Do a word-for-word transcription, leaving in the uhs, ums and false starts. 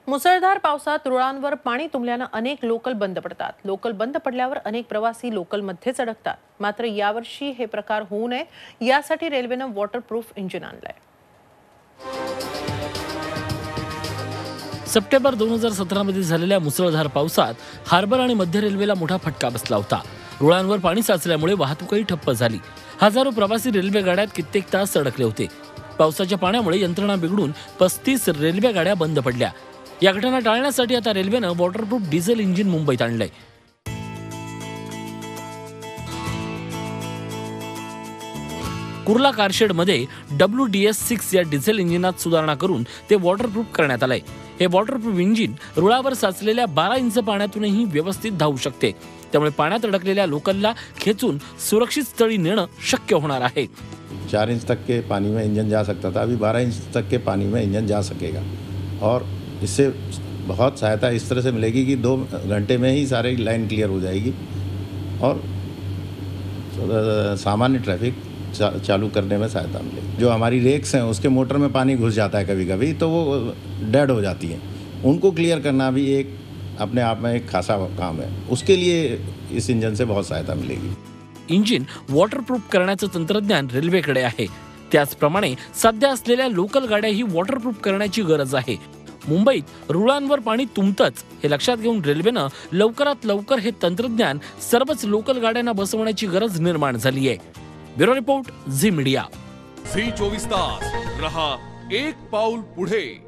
मुसळधार पावसात रुळांवर पाणी तुंबल्यानं अनेक लोकल बंद पडतात. लोकल बंद पडल्यावर अनेक प्रवासी लोकलमध्येच अडकतात. मात्र यावर्षी हे प्रकार होऊ नये यासाठी रेल्वेनं वॉटरप्रूफ इंजिन आणलंय. सप्टेंबर दोन हजार सतरा मध्ये झालेल्या मुसळधार पावसात हार्बर आणि मध्य रेल्वेला मोठा फटका बसला होता. रुळांवर पाणी साचल्यामुळे वाहतूकही ठप्प झाली. हजारो प्रवासी रेल्वे गाड्यात कित्येक तास अडकले होते. पावसाच्या पाण्यामुळे यंत्रणा बिघडून पस्तीस रेल्वे गाड्या बंद पडल्या. या घटना टाळण्यासाठी आता रेल्वेनं वॉटरप्रूफ डिझेल इंजिन मुंबईत आणलंय. कुर्ला कारशेड मध्ये डब्ल्यू डी एस सिक्स या डिझेल इंजिनात सुधारणा करून ते वॉटरप्रूफ करण्यात आलंय. हे वॉटरप्रूफ इंजिन रुळावर साचलेल्या बारा इंच पाण्यातूनही व्यवस्थित धावू शकते. त्यामुळे पाण्यात अडकलेल्या लोकलला खेचून सुरक्षित स्थळी नेणं शक्य होणार आहे. चार इंच तक के पानी में इंजन जा सकता था, अभी बारह इंच तक के पानी में इंजन जा सकेगा. और इससे बहुत सहायता इस तरह से मिलेगी कि दो घंटे में ही सारी लाइन क्लियर हो जाएगी और सामान्य ट्रैफिक चा, चालू करने में सहायता मिलेगी. जो हमारी रेक्स हैं उसके मोटर में पानी घुस जाता है कभी कभी, तो वो डेड हो जाती हैं. उनको क्लियर करना भी एक अपने आप में एक खासा काम है. उसके लिए इस इंजन से बहुत सहायता मिलेगी. इंजिन वॉटरप्रूफ करण्याचं तंत्रज्ञान रेल्वेकडे आहे. त्याचप्रमाणे सध्या असलेल्या लोकल गाड्याही वॉटरप्रूफ करण्याची गरज आहे. मुंबईत रुळांवर पाणी तुंबतच हे लक्षात घेऊन रेल्वेनं लवकरात लवकर हे तंत्रज्ञान सर्वच लोकल गाड्यांना बसवण्याची गरज निर्माण झाली आहे. Bureau report, Zee media. Zee चोवीस तास रहा एक पाऊल पुढे.